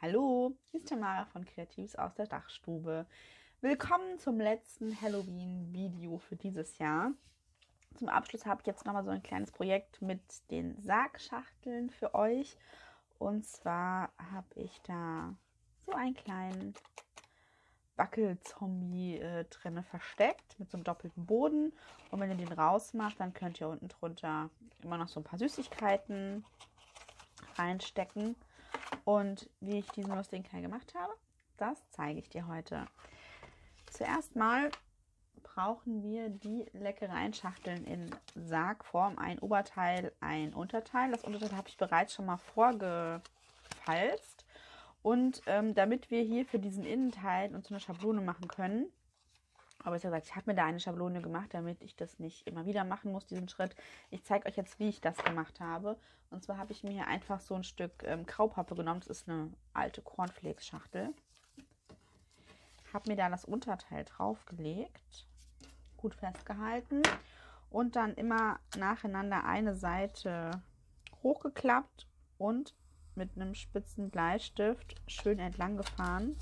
Hallo, hier ist Tamara von Kreatives aus der Dachstube. Willkommen zum letzten Halloween-Video für dieses Jahr. Zum Abschluss habe ich jetzt nochmal so ein kleines Projekt mit den Sargschachteln für euch. Und zwar habe ich da so einen kleinen Wackelzombie drinne versteckt mit so einem doppelten Boden. Und wenn ihr den rausmacht, dann könnt ihr unten drunter immer noch so ein paar Süßigkeiten reinstecken. Und wie ich diesen lustigen Teil gemacht habe, das zeige ich dir heute. Zuerst mal brauchen wir die Leckereienschachteln in Sargform. Ein Oberteil, ein Unterteil. Das Unterteil habe ich bereits schon mal vorgefalzt. Und damit wir hier für diesen Innenteil uns so eine Schablone machen können, aber ich habe gesagt, ich habe mir da eine Schablone gemacht, damit ich das nicht immer wieder machen muss, diesen Schritt. Ich zeige euch jetzt, wie ich das gemacht habe. Und zwar habe ich mir einfach so ein Stück Graupappe genommen. Das ist eine alte Cornflakes-Schachtel. Habe mir da das Unterteil draufgelegt, gut festgehalten und dann immer nacheinander eine Seite hochgeklappt und mit einem spitzen Bleistift schön entlang gefahren.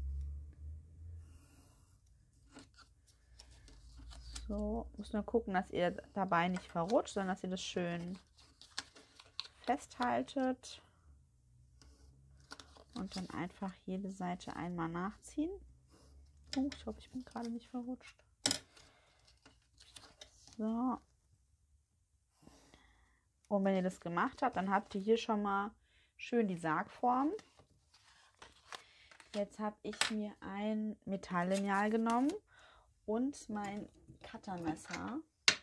So, müsst nur gucken, dass ihr dabei nicht verrutscht, sondern dass ihr das schön festhaltet. Und dann einfach jede Seite einmal nachziehen. Oh, ich hoffe, ich bin gerade nicht verrutscht. So. Und wenn ihr das gemacht habt, dann habt ihr hier schon mal schön die Sargform. Jetzt habe ich mir ein Metalllineal genommen und mein Cuttermesser.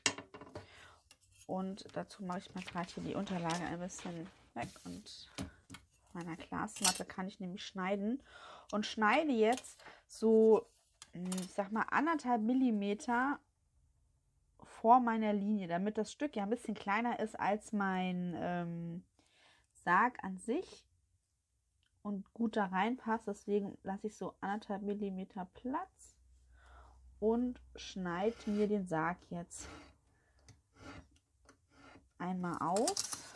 Und dazu mache ich mal gerade hier die Unterlage ein bisschen weg. Und auf meiner Glasmatte kann ich nämlich schneiden. Und schneide jetzt so, ich sag mal, 1,5 Millimeter vor meiner Linie, damit das Stück ja ein bisschen kleiner ist als mein Sarg an sich und gut da reinpasst. Deswegen lasse ich so 1,5 Millimeter Platz und schneide mir den Sarg jetzt einmal aus.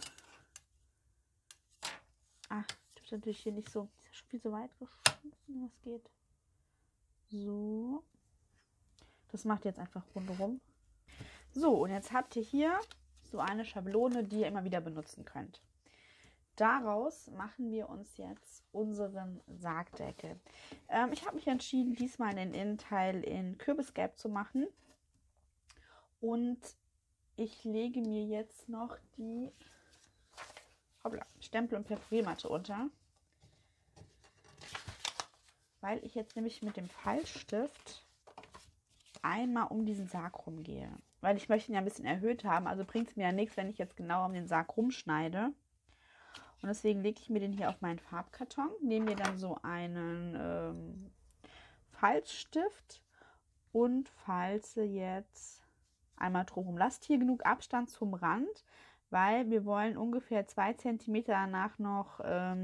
Ach, ich darf natürlich hier nicht so, ist ja schon viel so weit geschnitten, was geht. So. Das macht jetzt einfach rundherum. So, und jetzt habt ihr hier so eine Schablone, die ihr immer wieder benutzen könnt. Daraus machen wir uns jetzt unseren Sargdeckel. Ich habe mich entschieden, diesmal den Innenteil in Kürbisgelb zu machen. Und ich lege mir jetzt noch die Stempel- und Perforiermatte unter. Weil ich jetzt nämlich mit dem Faltstift einmal um diesen Sarg rumgehe. Weil ich möchte ihn ja ein bisschen erhöht haben. Also bringt es mir ja nichts, wenn ich jetzt genau um den Sarg rumschneide. Und deswegen lege ich mir den hier auf meinen Farbkarton, nehme mir dann so einen Falzstift und falze jetzt einmal drumherum. Lasst hier genug Abstand zum Rand, weil wir wollen ungefähr 2 cm danach noch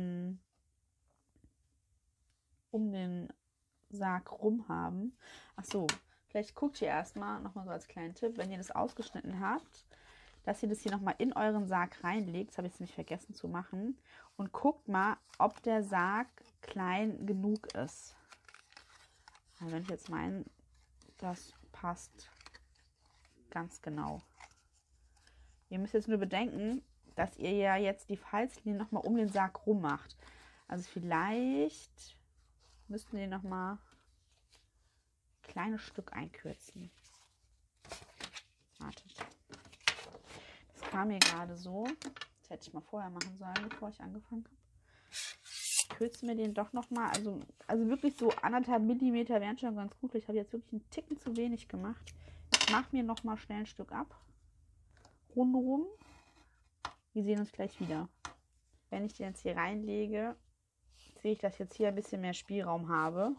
um den Sarg rum haben. Achso, vielleicht guckt ihr erstmal, nochmal so als kleinen Tipp, wenn ihr das ausgeschnitten habt, dass ihr das hier nochmal in euren Sarg reinlegt. Das habe ich jetzt nicht vergessen zu machen. Und guckt mal, ob der Sarg klein genug ist. Also wenn ich jetzt meine, das passt ganz genau. Ihr müsst jetzt nur bedenken, dass ihr ja jetzt die Falzlinie nochmal um den Sarg rum macht. Also vielleicht müssten wir nochmal ein kleines Stück einkürzen. Wartet. Das kam mir gerade so. Das hätte ich mal vorher machen sollen, bevor ich angefangen habe. Ich kürze mir den doch nochmal. Also wirklich so 1,5 Millimeter wären schon ganz gut. Ich habe jetzt wirklich einen Ticken zu wenig gemacht. Ich mache mir nochmal schnell ein Stück ab. Rundherum. Wir sehen uns gleich wieder. Wenn ich den jetzt hier reinlege, sehe ich, dass ich jetzt hier ein bisschen mehr Spielraum habe.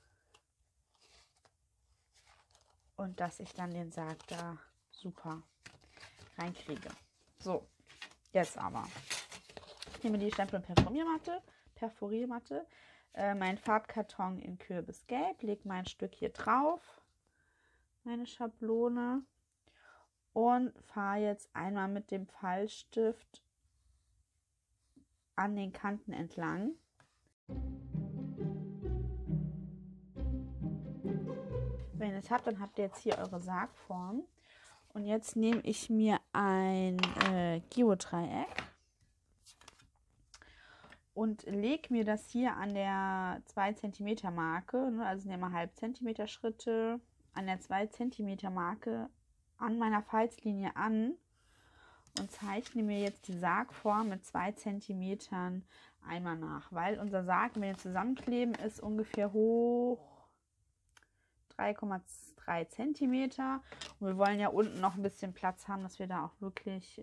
Und dass ich dann den Sarg da super reinkriege. So, jetzt aber. Ich nehme die Stempel- und Perforiermatte, meinen Farbkarton in Kürbisgelb, lege mein Stück hier drauf, meine Schablone und fahre jetzt einmal mit dem Faltstift an den Kanten entlang. Wenn ihr es habt, dann habt ihr jetzt hier eure Sargform. Und jetzt nehme ich mir ein Geodreieck und lege mir das hier an der 2 cm Marke, ne, also nehme halb Zentimeter Schritte, an der 2 cm Marke an meiner Falzlinie an und zeichne mir jetzt die Sargform mit 2 cm einmal nach, weil unser Sarg, wenn wir zusammenkleben, ist ungefähr hoch 3,3 cm und wir wollen ja unten noch ein bisschen Platz haben, dass wir da auch wirklich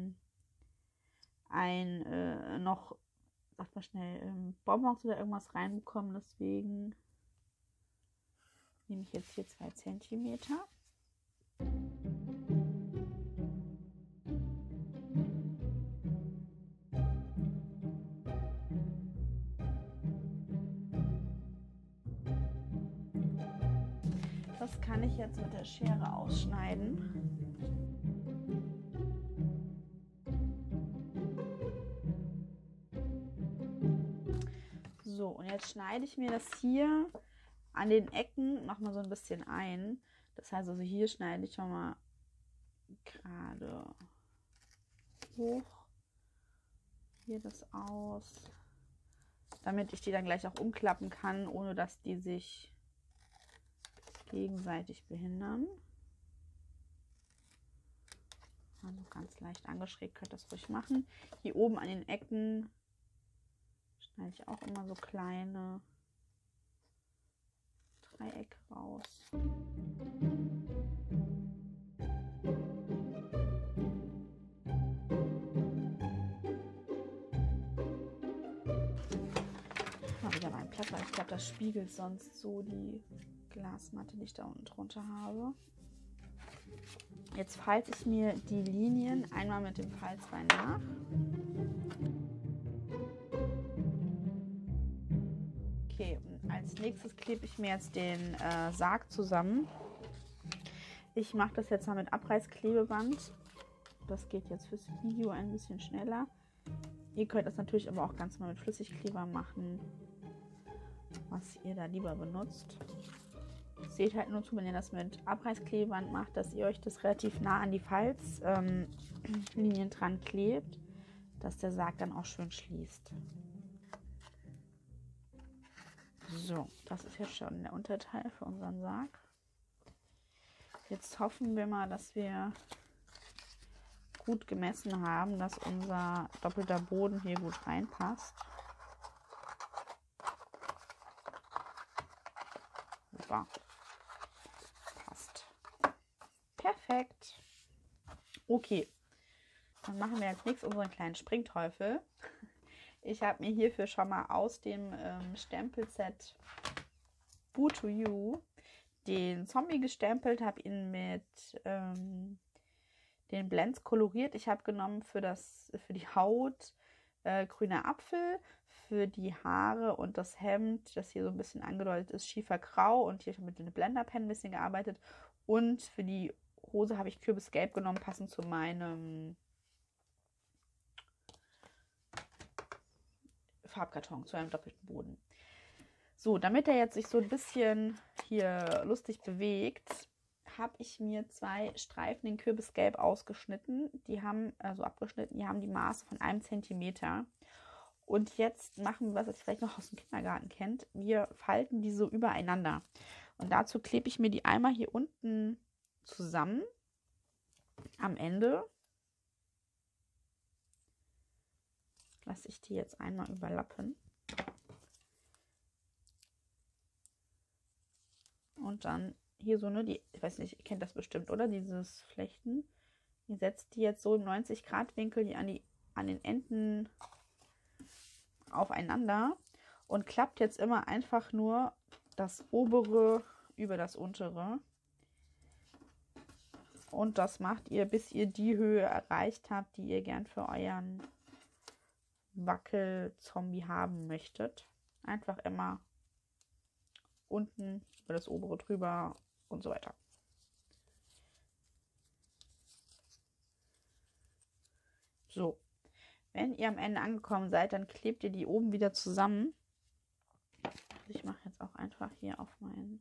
noch, sagt mal schnell, Bonbons oder irgendwas reinbekommen. Deswegen nehme ich jetzt hier 2 cm. Das kann ich jetzt mit der Schere ausschneiden. So, und jetzt schneide ich mir das hier an den Ecken nochmal so ein bisschen ein. Das heißt, also hier schneide ich schon mal gerade hoch. Hier das aus. Damit ich die dann gleich auch umklappen kann, ohne dass die sich gegenseitig behindern. Also ganz leicht angeschrägt könnt ihr das ruhig machen. Hier oben an den Ecken schneide ich auch immer so kleine Dreiecke raus. Mal wieder mein Platz, weil ich glaube, das spiegelt sonst so die Glasmatte, die ich da unten drunter habe. Jetzt falte ich mir die Linien einmal mit dem Falzbein nach. Okay, und als nächstes klebe ich mir jetzt den Sarg zusammen. Ich mache das jetzt mal mit Abreißklebeband. Das geht jetzt fürs Video ein bisschen schneller. Ihr könnt das natürlich aber auch ganz mal mit Flüssigkleber machen, was ihr da lieber benutzt. Seht halt nur zu, wenn ihr das mit Abreißklebeband macht, dass ihr euch das relativ nah an die Falzlinien dran klebt, dass der Sarg dann auch schön schließt. So, das ist jetzt schon der Unterteil für unseren Sarg. Jetzt hoffen wir mal, dass wir gut gemessen haben, dass unser doppelter Boden hier gut reinpasst. Super. Passt. Perfekt. Okay. Dann machen wir als nächstes unseren kleinen Springteufel. Ich habe mir hierfür schon mal aus dem Stempelset Boo to You den Zombie gestempelt, habe ihn mit den Blends koloriert. Ich habe genommen für die Haut grüner Apfel, für die Haare und das Hemd, das hier so ein bisschen angedeutet ist, Schiefergrau und hier mit dem Blenderpen ein bisschen gearbeitet. Und für die Hose habe ich Kürbisgelb genommen, passend zu meinem Farbkarton, zu einem doppelten Boden. So, damit er jetzt sich so ein bisschen hier lustig bewegt, habe ich mir 2 Streifen in Kürbisgelb ausgeschnitten. Die haben, abgeschnitten, die haben die Maße von 1 cm. Und jetzt machen wir, was ihr vielleicht noch aus dem Kindergarten kennt. Wir falten die so übereinander. Und dazu klebe ich mir die einmal hier unten zusammen am Ende. Lasse ich die jetzt einmal überlappen. Und dann hier so, ne, ich weiß nicht, ihr kennt das bestimmt, oder? Dieses Flechten. Ihr setzt die jetzt so im 90-Grad-Winkel an den Enden aufeinander und klappt jetzt immer einfach nur das obere über das untere. Und das macht ihr, bis ihr die Höhe erreicht habt, die ihr gern für euren Wackel-Zombie haben möchtet. Einfach immer unten über das obere drüber und so weiter. So, wenn ihr am Ende angekommen seid, dann klebt ihr die oben wieder zusammen Ich mache jetzt auch einfach hier auf mein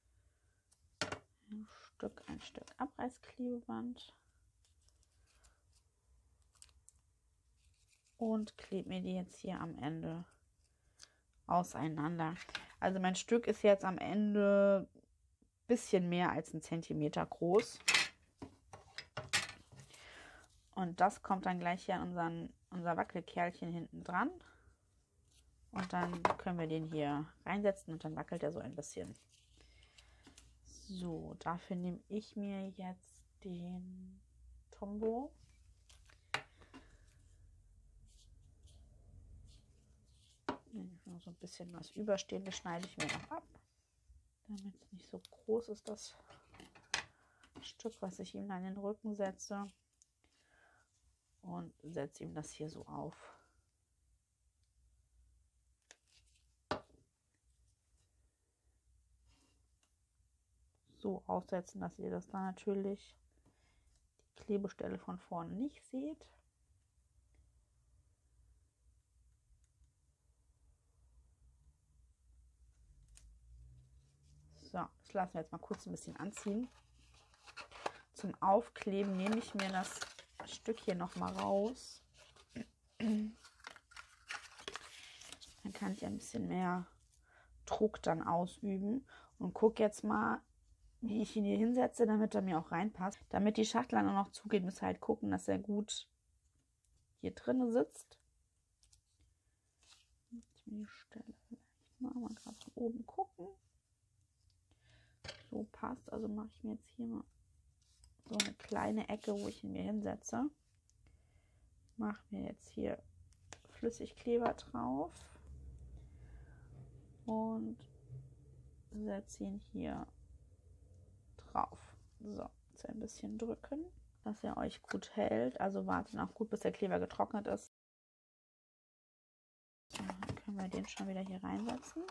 ein Stück Abreißklebeband und klebe mir die jetzt hier am Ende auseinander. Also mein Stück ist jetzt am Ende ein bisschen mehr als 1 Zentimeter groß. Und das kommt dann gleich hier an unser Wackelkerlchen hinten dran. Und dann können wir den hier reinsetzen und dann wackelt er so ein bisschen. So, dafür nehme ich mir jetzt den Tombow. So ein bisschen was Überstehendes schneide ich mir noch ab, damit es nicht so groß ist, das Stück, was ich ihm dann in den Rücken setze. Und setze ihm das hier so auf. So aufsetzen, dass ihr das dann natürlich die Klebestelle von vorne nicht seht. So, das lassen wir jetzt mal kurz ein bisschen anziehen. Zum Aufkleben nehme ich mir das Stück hier noch mal raus. Dann kann ich ein bisschen mehr Druck dann ausüben und gucke jetzt mal, wie ich ihn hier hinsetze, damit er mir auch reinpasst. Damit die Schachtel dann auch noch zugeht, müsst ihr halt gucken, dass er gut hier drin sitzt. Ich mir die Stelle vielleicht mal gerade von oben gucken. So passt, also mache ich mir jetzt hier mal so eine kleine Ecke, wo ich ihn mir hinsetze. Mache mir jetzt hier Flüssigkleber drauf und setze ihn hier drauf. So, jetzt ein bisschen drücken, dass er euch gut hält. Also wartet auch gut, bis der Kleber getrocknet ist. So, dann können wir den schon wieder hier reinsetzen.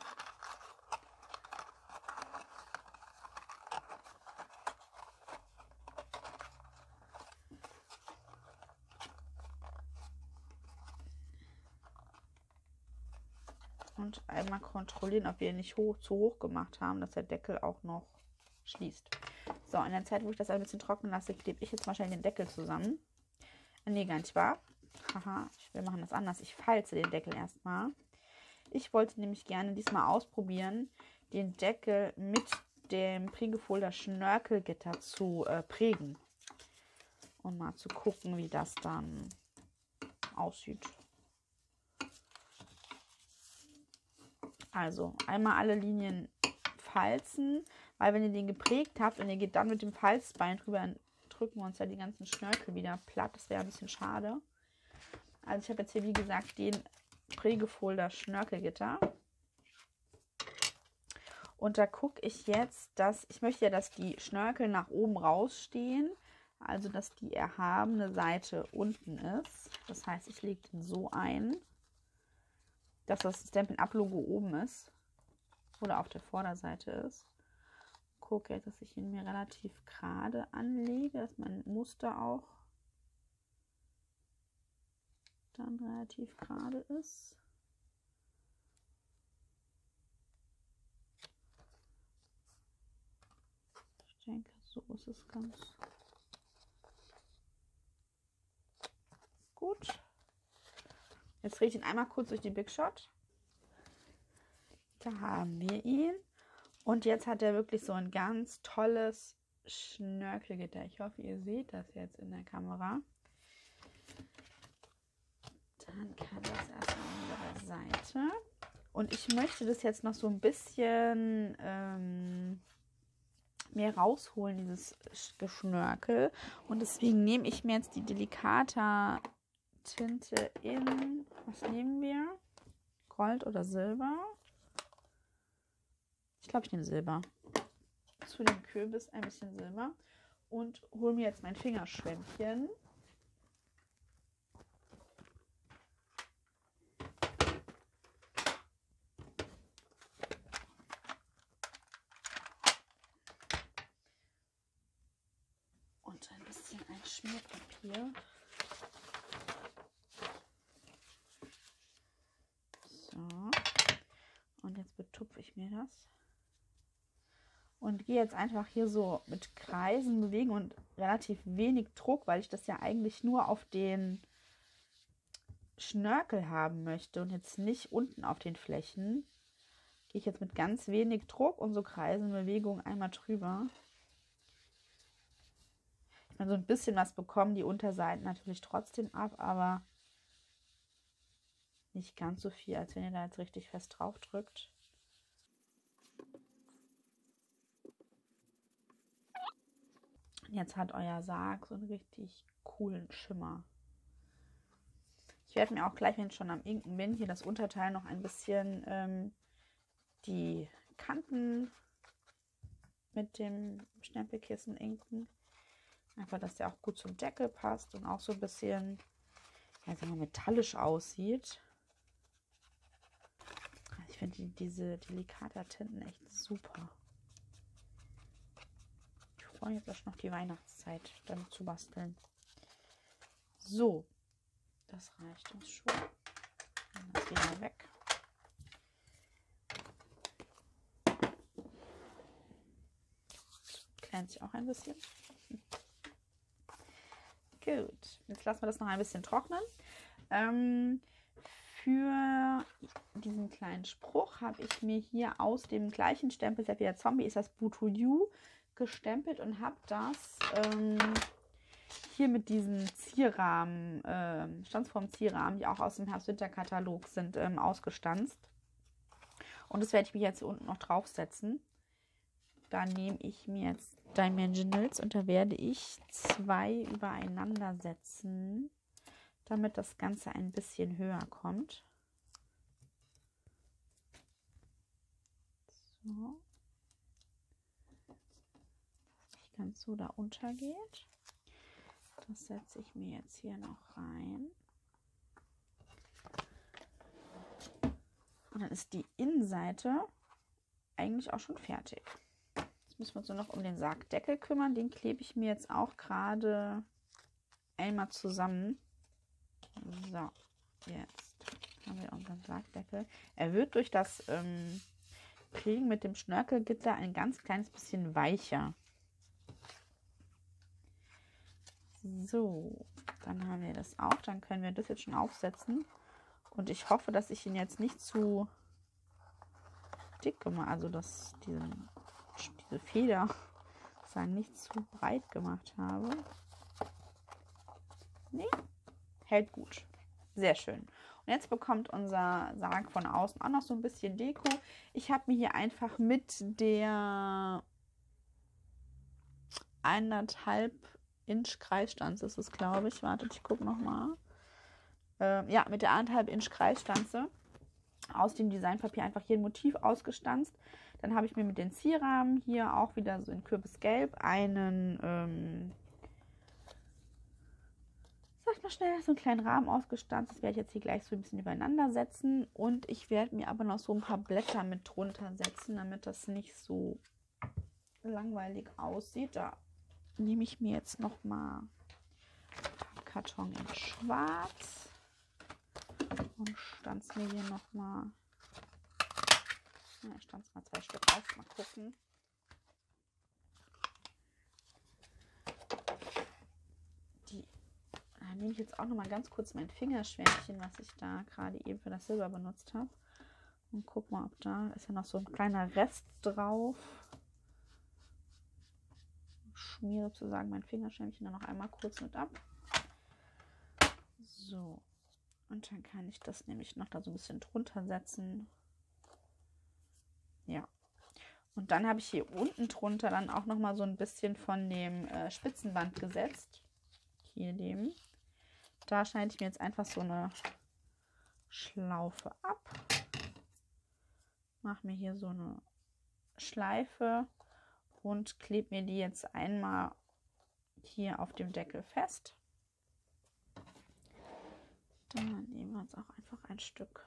Und einmal kontrollieren, ob wir ihn nicht zu hoch gemacht haben, dass der Deckel auch noch schließt. So, in der Zeit, wo ich das ein bisschen trocknen lasse, klebe ich jetzt wahrscheinlich den Deckel zusammen. Nee, gar nicht wahr. Haha, wir machen das anders. Ich falze den Deckel erstmal. Ich wollte nämlich gerne diesmal ausprobieren, den Deckel mit dem Prägefolder Schnörkelgitter zu prägen. Und mal zu gucken, wie das dann aussieht. Also einmal alle Linien falzen, weil wenn ihr den geprägt habt und ihr geht dann mit dem Falzbein drüber, dann drücken wir uns ja die ganzen Schnörkel wieder platt. Das wäre ein bisschen schade. Also ich habe jetzt hier, wie gesagt, den Prägefolder Schnörkelgitter. Und da gucke ich jetzt, dass ich möchte ja, dass die Schnörkel nach oben rausstehen. Also dass die erhabene Seite unten ist. Das heißt, ich lege den so ein, dass das Stampin' Up Logo oben ist oder auf der Vorderseite ist. Gucke jetzt, dass ich ihn mir relativ gerade anlege, dass mein Muster auch dann relativ gerade ist. Ich denke, so ist es ganz gut. Jetzt drehe ich ihn einmal kurz durch die Big Shot. Da haben wir ihn. Und jetzt hat er wirklich so ein ganz tolles Schnörkelgitter. Ich hoffe, ihr seht das jetzt in der Kamera. Dann kann das erstmal an der Seite. Und ich möchte das jetzt noch so ein bisschen mehr rausholen, dieses Geschnörkel. Und deswegen nehme ich mir jetzt die Delicata Tinte in, was nehmen wir? Gold oder Silber? Ich glaube, ich nehme Silber. Zu dem Kürbis ein bisschen Silber. Und hole mir jetzt mein Fingerschwämmchen. Und ein bisschen ein Schmierpapier. So. Und jetzt betupfe ich das. Und gehe jetzt einfach hier so mit Kreisen bewegen und relativ wenig Druck, weil ich das ja eigentlich nur auf den Schnörkel haben möchte und jetzt nicht unten auf den Flächen. Gehe ich jetzt mit ganz wenig Druck und so Kreisenbewegung einmal drüber. Ich meine, so ein bisschen was bekommen die Unterseiten natürlich trotzdem ab, aber nicht ganz so viel, als wenn ihr da jetzt richtig fest drauf drückt. Jetzt hat euer Sarg so einen richtig coolen Schimmer. Ich werde mir auch gleich, wenn ich schon am Inken bin, hier das Unterteil noch ein bisschen die Kanten mit dem Stempelkissen inken. Einfach, dass der auch gut zum Deckel passt und auch so ein bisschen, ja, sagen wir, metallisch aussieht. Ich finde diese Delicata-Tinten echt super. Ich freue mich jetzt noch die Weihnachtszeit damit zu basteln. So, das reicht uns schon. Dann das wieder weg. Klärt sich auch ein bisschen. Gut, jetzt lassen wir das noch ein bisschen trocknen. Für diesen kleinen Spruch habe ich mir hier aus dem gleichen Stempelset wie der Zombie ist das Butuyu gestempelt und habe das hier mit diesen Zierrahmen, Stanzform-Zierrahmen, die auch aus dem Herbst-Winter-Katalog sind, ausgestanzt. Und das werde ich mir jetzt hier unten noch draufsetzen. Da nehme ich mir jetzt Dimensionals und da werde ich 2 übereinander setzen, damit das Ganze ein bisschen höher kommt. So. Dass nicht ganz so da untergeht. Das setze ich mir jetzt hier noch rein. Und dann ist die Innenseite eigentlich auch schon fertig. Jetzt müssen wir uns nur noch um den Sargdeckel kümmern. Den klebe ich mir jetzt auch gerade einmal zusammen. So, jetzt haben wir unseren Sargdeckel. Er wird durch das Kriegen mit dem Schnörkelgitter ein ganz kleines bisschen weicher. So, dann haben wir das auch. Dann können wir das jetzt schon aufsetzen. Und ich hoffe, dass ich ihn jetzt nicht zu dick gemacht, also dass diese Feder sozusagen nicht zu breit gemacht habe. Nee, hält gut. Sehr schön. Und jetzt bekommt unser Sarg von außen auch noch so ein bisschen Deko. Ich habe mir hier einfach mit der 1,5 Inch Kreisstanze, ist es, glaube ich. Wartet, ich gucke nochmal. Ja, mit der 1,5 Inch Kreisstanze aus dem Designpapier einfach hier ein Motiv ausgestanzt. Dann habe ich mir mit den Zierrahmen hier auch wieder so in Kürbisgelb einen, sag mal schnell, so einen kleinen Rahmen ausgestanzt. Das werde ich jetzt hier gleich so ein bisschen übereinander setzen. Und ich werde mir aber noch so ein paar Blätter mit drunter setzen, damit das nicht so langweilig aussieht. Da nehme ich mir jetzt nochmal Karton in Schwarz und stanze mir hier nochmal, ich stanze mal 2 Stück auf, mal gucken. Da nehme ich jetzt auch nochmal ganz kurz mein Fingerschwämmchen, was ich da gerade eben für das Silber benutzt habe. Und guck mal, ob da ist ja noch so ein kleiner Rest drauf. Ich schmiere sozusagen mein Fingerschwämmchen dann noch einmal kurz mit ab. So. Und dann kann ich das nämlich noch da so ein bisschen drunter setzen. Ja. Und dann habe ich hier unten drunter dann auch nochmal so ein bisschen von dem Spitzenband gesetzt. Hier dem. Da schneide ich mir jetzt einfach so eine Schlaufe ab. Mache mir hier so eine Schleife und klebe mir die jetzt einmal hier auf dem Deckel fest. Dann nehmen wir uns auch einfach ein Stück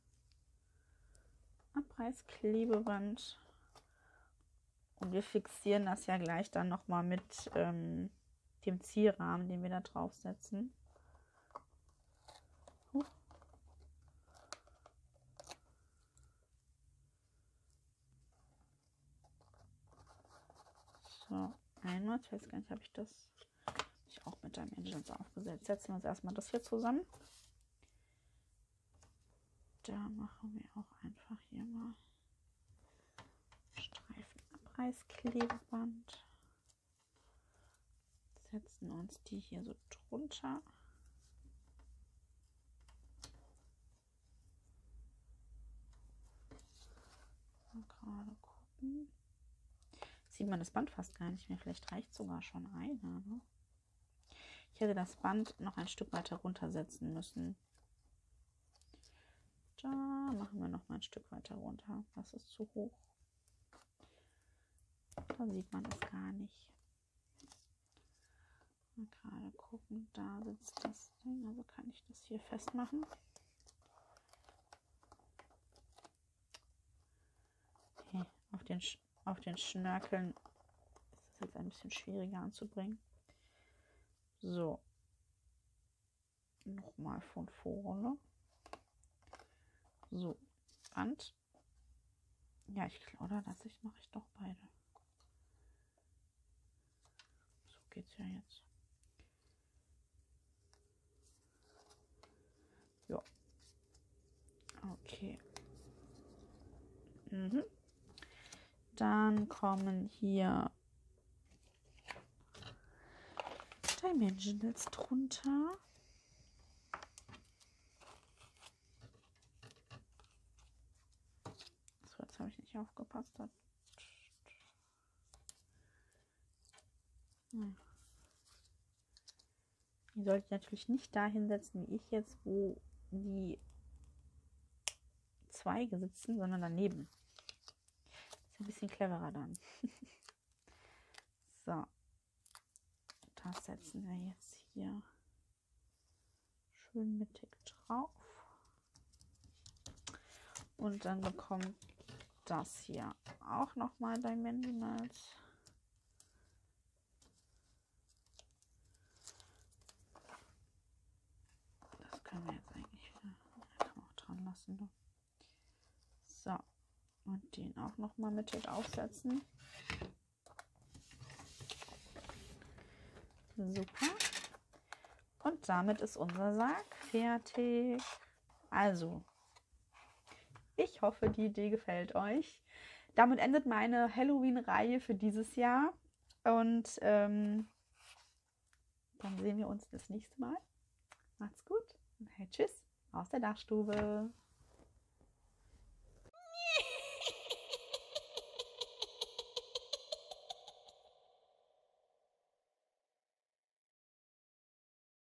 Abreißklebeband und wir fixieren das ja gleich dann nochmal mit dem Zierrahmen, den wir da drauf setzen. So, einmal, ich weiß gar nicht, habe ich das auch mit Dimensions aufgesetzt. Setzen wir uns erstmal das hier zusammen. Da machen wir auch einfach hier mal Streifen Abreißklebeband. Setzen uns die hier so drunter. Mal gerade gucken. Sieht man das Band fast gar nicht mehr. Vielleicht reicht sogar schon einer. Ne? Ich hätte das Band noch ein Stück weiter runtersetzen müssen. Da machen wir noch mal ein Stück weiter runter. Das ist zu hoch. Da sieht man es gar nicht. Mal gerade gucken, da sitzt das Ding. Also kann ich das hier festmachen. Okay, auf den Schnörkeln ist es jetzt ein bisschen schwieriger anzubringen. So. Nochmal von vorne. So. Band. Ja, ich glaube, mache ich doch beide. So geht's ja jetzt. Ja. Okay. Dann kommen hier Dimensionals drunter. So, jetzt habe ich nicht aufgepasst. Ihr solltet natürlich nicht dahin setzen, wie ich jetzt, wo die Zweige sitzen, sondern daneben. Ist ein bisschen cleverer dann. So. Das setzen wir jetzt hier schön mittig drauf. Und dann bekommt das hier auch nochmal Dimensionals. Das können wir jetzt eigentlich wieder, kann man auch dran lassen. Ne? So, und den auch nochmal mittig aufsetzen. Super. Und damit ist unser Sarg fertig. Also, ich hoffe, die Idee gefällt euch. Damit endet meine Halloween-Reihe für dieses Jahr. Und dann sehen wir uns das nächste Mal. Macht's gut. Und hey, tschüss aus der Dachstube.